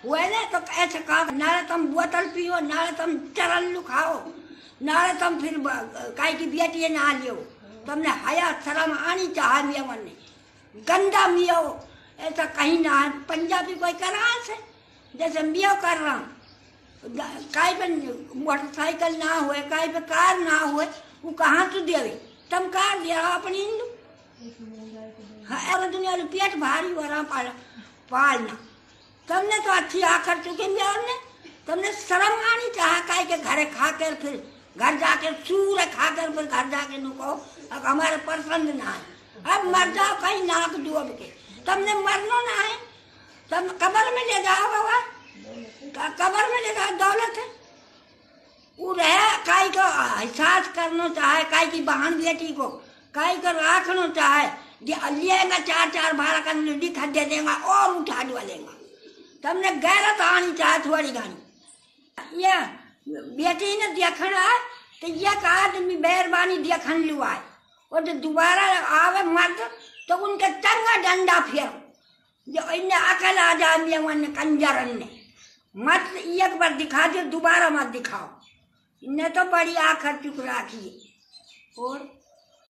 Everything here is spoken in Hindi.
हुए ना तो ऐसे कहा नाले तुम बोतल पियो, नाले तुम चरन खाओ, नाले तुम फिर काई की बेटी ना लियो। तुमने हया शर्म आनी चाहे मिया मन गंदा मियो ऐसा कहीं ना है। पंजाबी कोई करा से जैसे मियो कर रहा काई पे मोटरसाइकिल ना हुए, काई पे कार ना हुए, वो कहाँ से देवे? तुम कार दिया अपनी हिंदू और दुनिया में पेट भारी हो रहा पालना। तुमने तो अच्छी आकर चुके ने, तुमने शर्म आनी चाहे काई के घरे खा कर फिर घर जाके सूर खा कर फिर घर जाके नु कहो अब हमारे पसंद ना है, अब मर जाओ कहीं नाक डूब के। तुमने मरना ना है, तुम कब्र में ले जाओ बाबा, कब्र में ले जाओ, दौलत है वो रहे काई को एहसास करना चाहे, काई की बहन बेटी को काई को रखना चाहे, लिएगा 4-4 बार का लिखा दे देगा और उठा लेगा। तुमने गैरत आनी चाहे थोड़ी घनी। ये बेटी ने देखना है तो एक आदमी मेहरबानी देखन लुआए और जो दोबारा आवे मर्द तो उनके चंगा डंडा फेरो जो इन्हें अकल आ जाए मन कंजरन ने मत एक बार दिखा दो, दोबारा मत दिखाओ। इन्हें तो बड़ी आखिर चुक रखी है। और